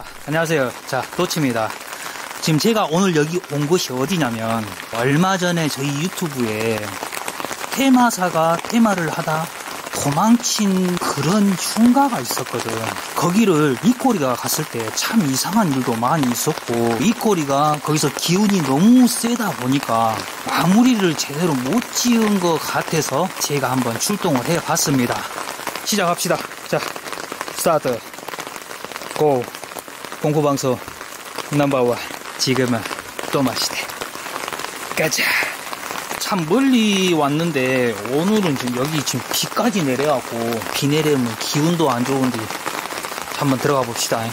자, 안녕하세요. 자, 도치입니다. 지금 제가 오늘 여기 온 곳이 어디냐면, 얼마 전에 저희 유튜브에 테마사가 테마를 하다 도망친 그런 흉가가 있었거든. 거기를 이꼬리가 갔을 때 참 이상한 일도 많이 있었고, 이꼬리가 거기서 기운이 너무 세다 보니까 마무리를 제대로 못 지은 것 같아서 제가 한번 출동을 해봤습니다. 시작합시다. 자, 스타트. 고. 공포방송 넘버원. 지금은 또마시대. 가자. 참 멀리 왔는데 오늘은 지금 여기 지금 비까지 내려갖고, 비 내리면 기운도 안 좋은데 한번 들어가 봅시다.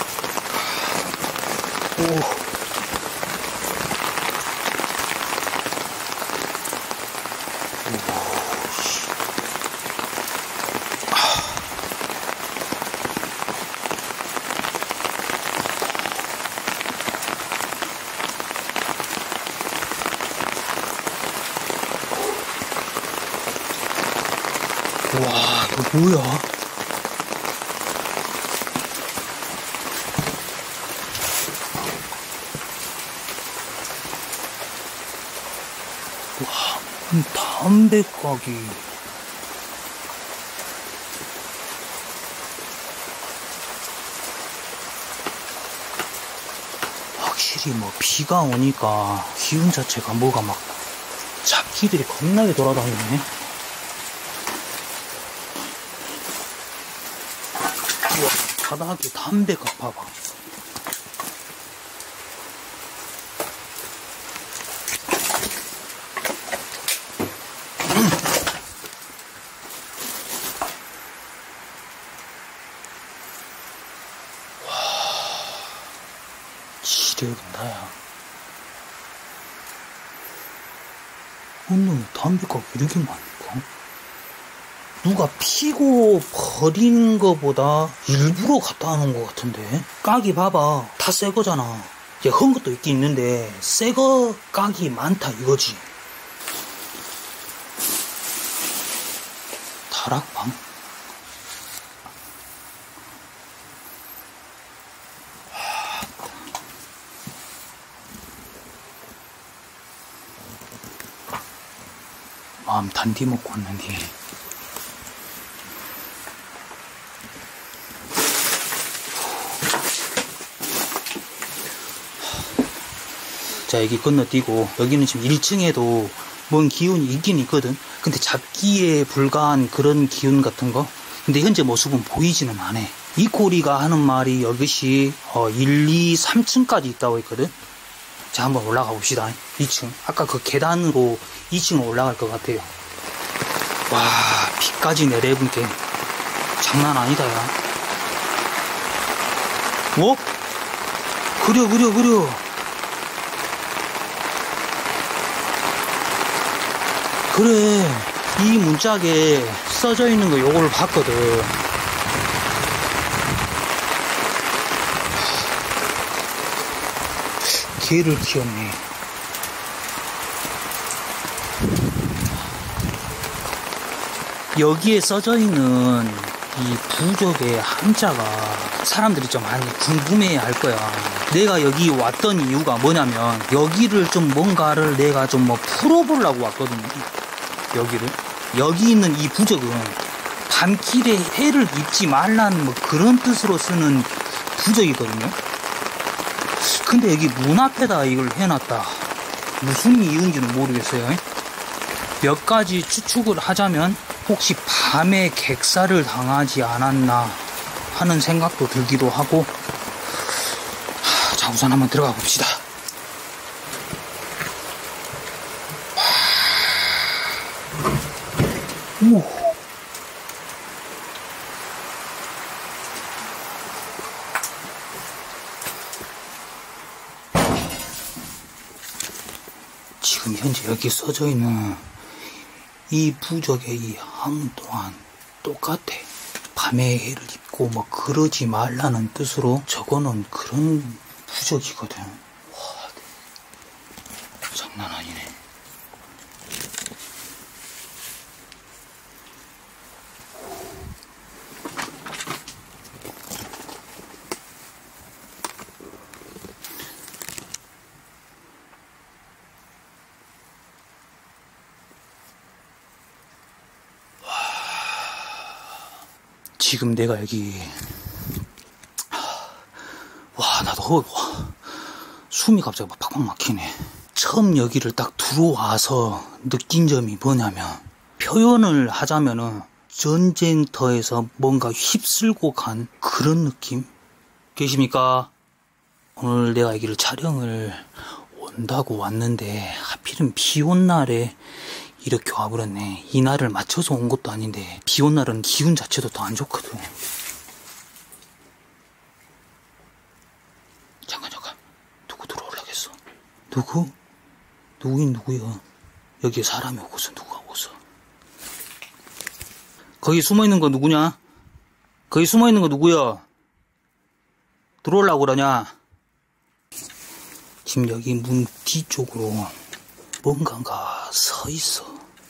오. 와, 이거 뭐야? 와, 담배가게. 확실히 뭐 비가 오니까 기운 자체가 뭐가 막 잡기들이 겁나게 돌아다니네. 우와, 바닥에 담배가 봐봐. 와, 지뢰군다, 야. 오늘 담배가 왜 이렇게 많을까? 누가 피고 버린 거보다 일부러 갖다 놓은 것 같은데? 깍이 봐봐. 다 새 거잖아. 이제 헌 것도 있긴 있는데 새 거 깍이 많다 이거지. 다락방? 마음 단디 먹고 왔는데. 자, 여기 건너뛰고, 여기는 지금 1층에도 뭔 기운이 있긴 있거든. 근데 잡기에 불과한 그런 기운 같은 거. 근데 현재 모습은 보이지는 않아. 이꼬리가 하는 말이 여기시 1, 2, 3층까지 있다고 했거든. 자, 한번 올라가 봅시다. 2층. 아까 그 계단으로 2층으로 올라갈 것 같아요. 와, 비까지 내려본 게 장난 아니다, 야. 어? 그려. 그래, 이 문짝에 써져 있는 거 요거를 봤거든. 개를 키웠네. 여기에 써져 있는 이 부적의 한자가 사람들이 좀 많이 궁금해 할 거야. 내가 여기 왔던 이유가 뭐냐면, 여기를 좀 뭔가를 내가 좀 뭐 풀어보려고 왔거든요. 여기를. 여기 있는 이 부적은 밤길에 해를 입지 말라는 뭐 그런 뜻으로 쓰는 부적이거든요. 근데 여기 문 앞에다 이걸 해놨다. 무슨 이유인지는 모르겠어요. 몇 가지 추측을 하자면, 혹시 밤에 객사를 당하지 않았나 하는 생각도 들기도 하고. 자, 우선 한번 들어가 봅시다. 오. 지금 현재 여기 써져 있는 이 부적의 이 함 또한 똑같아. 밤에 해를 입고 뭐 그러지 말라는 뜻으로 적어놓은 그런 부적이거든. 와, 장난 아니네. 지금 내가 여기, 와, 나도, 숨이 갑자기 막 팍팍 막히네. 처음 여기를 딱 들어와서 느낀 점이 뭐냐면, 표현을 하자면은, 전쟁터에서 뭔가 휩쓸고 간 그런 느낌? 계십니까? 오늘 내가 여기를 촬영을 온다고 왔는데, 하필은 비 온 날에 이렇게 와버렸네. 이 날을 맞춰서 온 것도 아닌데, 비 온 날은 기운 자체도 더 안 좋거든. 잠깐. 누구 들어오려겠어? 누구? 누구인 누구야? 여기에 사람이 오고서 누가 오고서? 거기 숨어있는 거 누구냐? 거기 숨어있는 거 누구야? 들어오려고 그러냐? 지금 여기 문 뒤쪽으로 뭔가가 서 있어.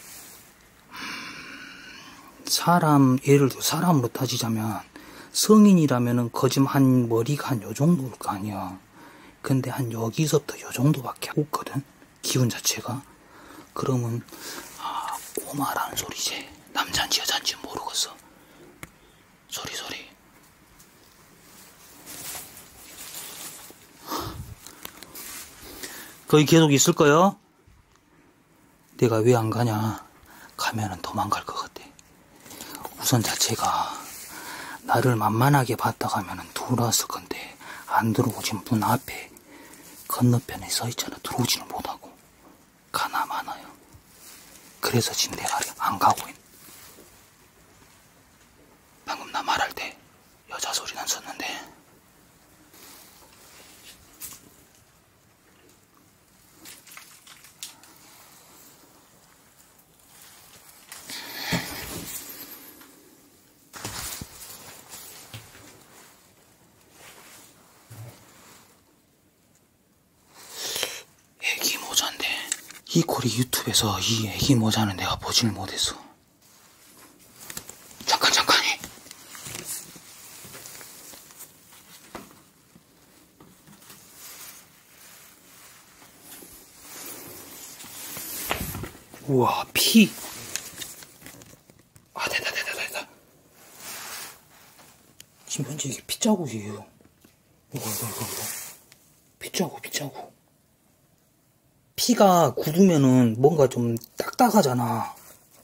예를 들어 사람으로 따지자면 성인이라면은 거짓 한 머리가 한 요 정도일 거 아니야. 근데 한 여기서부터 요 정도밖에 없거든. 기운 자체가. 그러면 꼬마라는 소리지. 남잔지 여잔지 모르겠어. 소리. 거기 계속 있을 거야? 내가 왜 안 가냐? 가면은 도망갈 것 같아. 우선 자체가 나를 만만하게 봤다 가면은 들어왔을 건데 안 들어오지. 문 앞에 건너편에 서 있잖아. 들어오지는 못하고 가나 마나요. 그래서 지금 내가 안 가고 있는. 방금 나 말할 때 여자 소리 났었는데 애기 모자인데 이 꼴이 유튜브에서 이 애기 모자는 내가 보지를 못했어. 잠깐이. 우와, 피. 됐다. 지금 현재 이게 핏자국이에요. 이거. 핏자국. 피가 굳으면은 뭔가 좀 딱딱하잖아.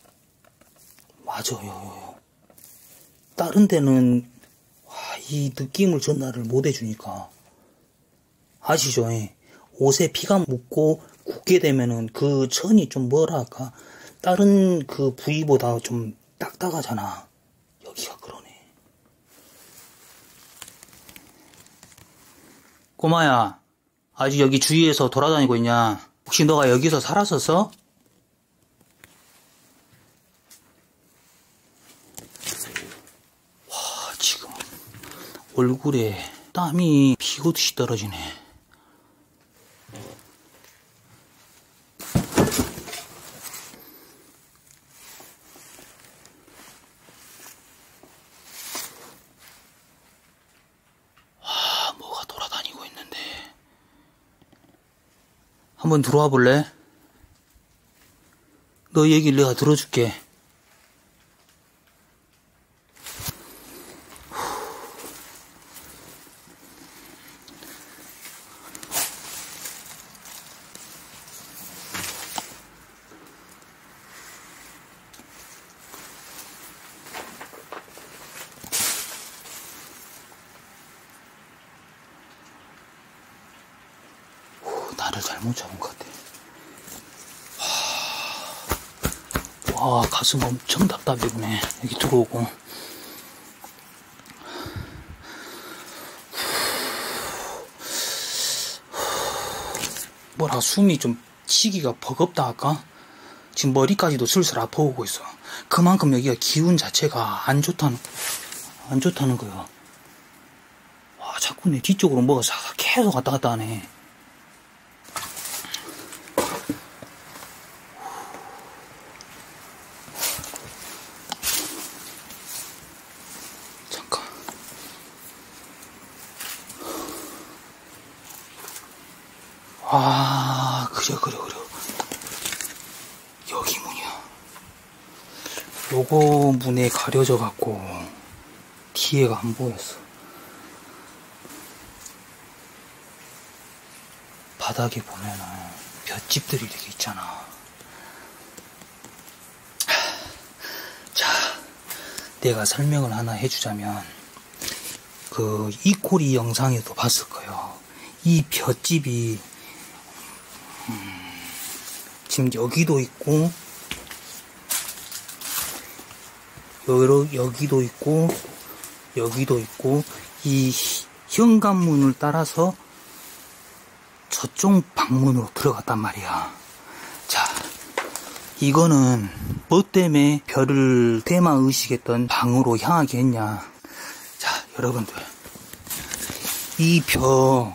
맞아요. 다른 데는 이 느낌을 전달을 못 해주니까. 아시죠? 옷에 피가 묻고 굳게 되면은 그 천이 좀 뭐랄까 다른 그 부위보다 좀 딱딱하잖아. 여기가 그러네. 꼬마야, 아직 여기 주위에서 돌아다니고 있냐? 혹시 너가 여기서 살았었어? 와, 지금 얼굴에 땀이 비오듯이 떨어지네. 뭐가 돌아다니고 있는데. 한번 들어와 볼래? 너 얘기를 내가 들어줄게. 나를 잘못 잡은 것 같아. 와, 가슴 엄청 답답해보네. 여기 들어오고. 뭐라, 숨이 좀 치기가 버겁다 할까? 지금 머리까지도 슬슬 아파오고 있어. 그만큼 여기가 기운 자체가 안 좋다는 거야. 와, 자꾸 내 뒤쪽으로 뭐가 계속 왔다 갔다 하네. 그래. 여기 문이야. 요거 문에 가려져 갖고 뒤에가 안 보였어. 바닥에 보면은 볏짚들이 이렇게 있잖아. 자, 내가 설명을 하나 해주자면, 그 이코리 영상에도 봤을 거예요. 이 볏짚이 지금 여기도 있고, 여기도 있고, 여기도 있고, 이 현관문을 따라서 저쪽 방문으로 들어갔단 말이야. 자, 이거는 뭐 때문에 별을 테마 의식했던 방으로 향하게 했냐. 자, 여러분들, 이 별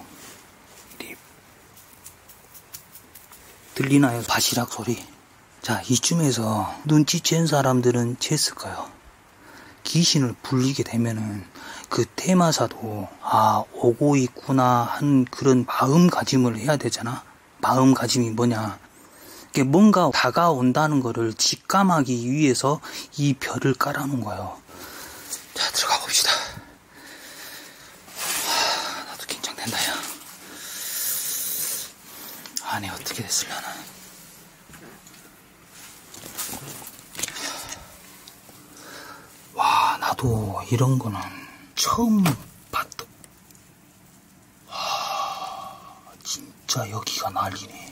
들리나요? 바시락 소리. 자, 이쯤에서 눈치챈 사람들은 챘을 거예요. 귀신을 불리게 되면은 그 테마사도 오고 있구나 한 그런 마음가짐을 해야 되잖아. 마음가짐이 뭐냐, 이게 뭔가 다가온다는 거를 직감하기 위해서 이 별을 깔아놓은 거예요. 자, 들어가 봅시다. 나도 긴장된다, 야. 안에 어떻게 됐으려나. 와, 나도 이런 거는 처음 봤다. 와, 진짜 여기가 난리네.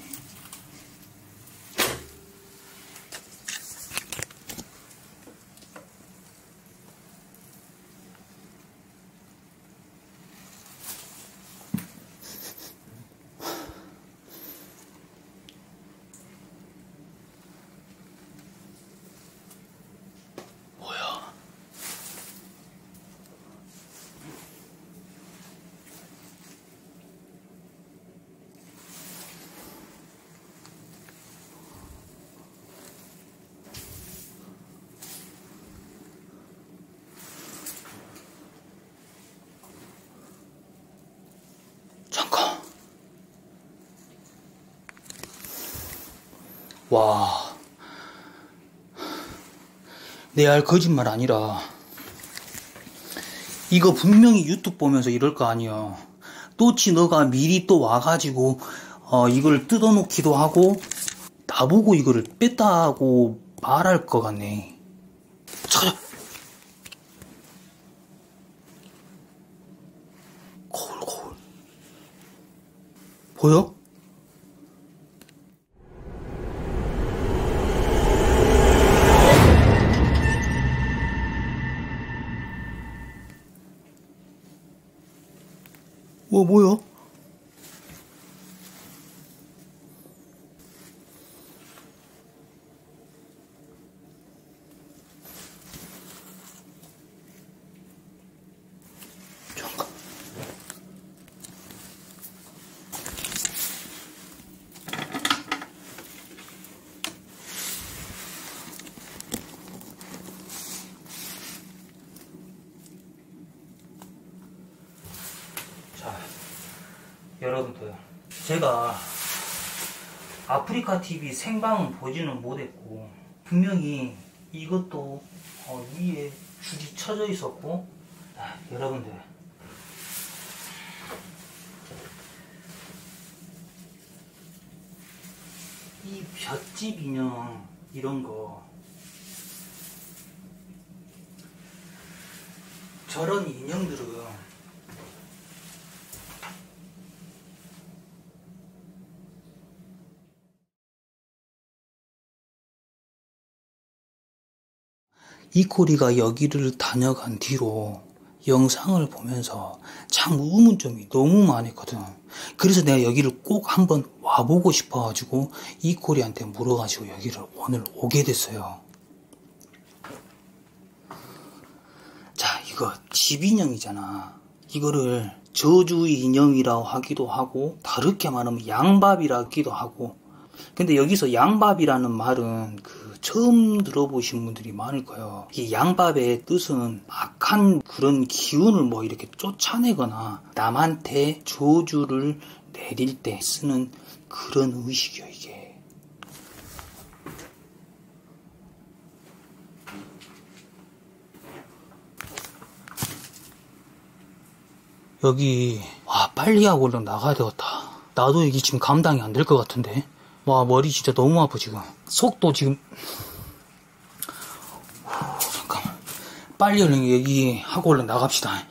잠깐. 와, 내 알 거짓말 아니라 이거 분명히 유튜브 보면서 이럴 거 아니야. 또치 너가 미리 또 와가지고 이걸 뜯어놓기도 하고 나보고 이거를 뺐다고 말할 것 같네. 잠깐. 거울 보여? 뭐야? 잠깐. 자, 여러분들, 제가 아프리카 TV 생방은 보지는 못했고, 분명히 이것도 위에 줄이 쳐져 있었고, 여러분들, 이 볏짚 인형 이런 거, 저런 인형들은 이코리가 여기를 다녀간 뒤로 영상을 보면서 참 의문점이 너무 많았거든. 그래서 내가 여기를 꼭 한번 와보고 싶어가지고 이코리한테 물어가지고 여기를 오늘 오게 됐어요. 자, 이거 집 인형이잖아. 이거를 저주 인형이라고 하기도 하고 다르게 말하면 양밥이라고 하기도 하고. 근데 여기서 양밥이라는 말은 처음 들어보신 분들이 많을 거예요. 이 양밥의 뜻은 악한 그런 기운을 뭐 이렇게 쫓아내거나 남한테 저주를 내릴 때 쓰는 그런 의식이요, 이게. 여기, 와, 빨리 하고 얼른 나가야 되겠다. 나도 이게 지금 감당이 안 될 것 같은데. 와, 머리 진짜 너무 아파, 지금. 속도 지금. 잠깐만. 빨리 얼른 여기 하고 얼른 나갑시다.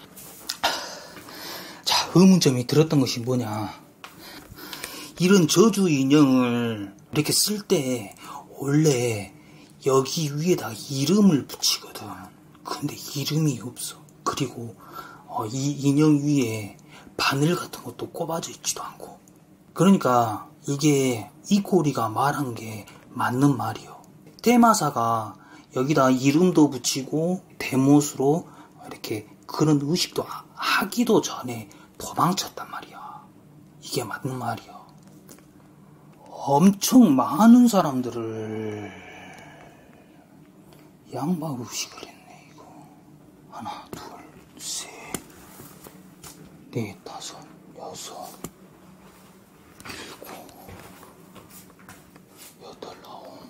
자, 의문점이 들었던 것이 뭐냐. 이런 저주 인형을 이렇게 쓸 때, 원래 여기 위에다 이름을 붙이거든. 근데 이름이 없어. 그리고 이 인형 위에 바늘 같은 것도 꼽아져 있지도 않고. 그러니까 이게 이꼬리가 말한 게 맞는 말이요. 테마사가 여기다 이름도 붙이고 대못으로 이렇게 그런 의식도 하기도 전에 도망쳤단 말이야. 이게 맞는 말이요. 엄청 많은 사람들을 양박 의식을 했네. 이거 하나, 둘, 셋, 넷, 다섯, 여섯, 일곱, 여덟, 아홉,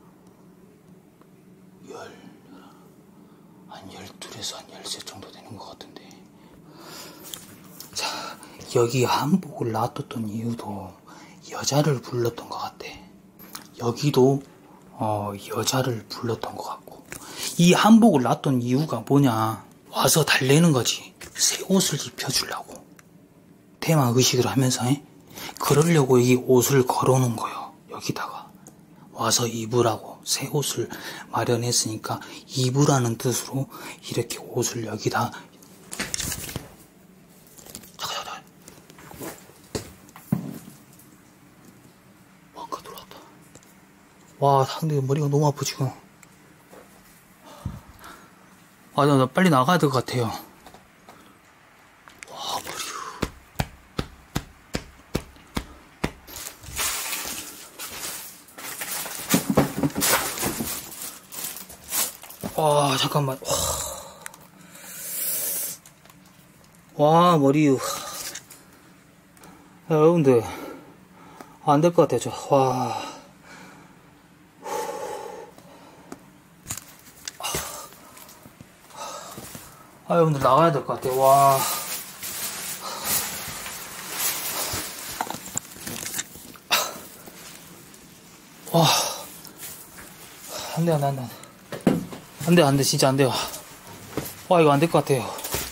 한 12에서 한 13 정도 되는 것 같은데. 자, 여기 한복을 놔뒀던 이유도 여자를 불렀던 것 같아. 여기도 여자를 불렀던 것 같고. 이 한복을 놨던 이유가 뭐냐. 와서 달래는 거지. 새 옷을 입혀주려고. 테마 의식을 하면서 그러려고 이 옷을 걸어놓은 거예요. 여기다가 와서 입으라고 새 옷을 마련했으니까 입으라는 뜻으로 이렇게 옷을 여기다. 잠깐. 아까 들어왔다. 와, 상대 머리가 너무 아파 지금. 아, 나 빨리 나가야 될 것 같아요. 와, 머리. 와, 잠깐만. 와, 머리. 야, 여러분들. 안 될 것 같아요, 저. 와. 아, 여러분들 나가야 될 것 같아요. 와. 와. 안 돼, 진짜 안 돼요. 와, 이거 안 될 것 같아요.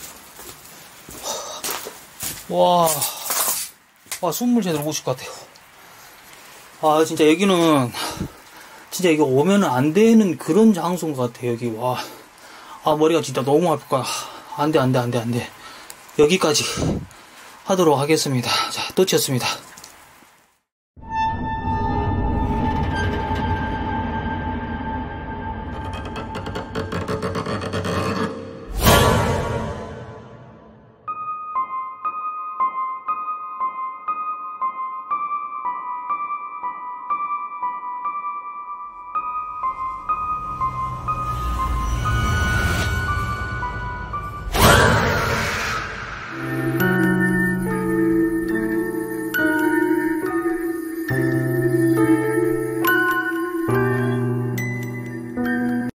와, 숨을 제대로 못 쉴 것 같아요. 아, 진짜 여기는, 진짜 이거 오면은 안 되는 그런 장소인 것 같아요, 여기. 와. 아, 머리가 진짜 너무 아플 거야. 안 돼. 여기까지 하도록 하겠습니다. 자, 또 치였습니다.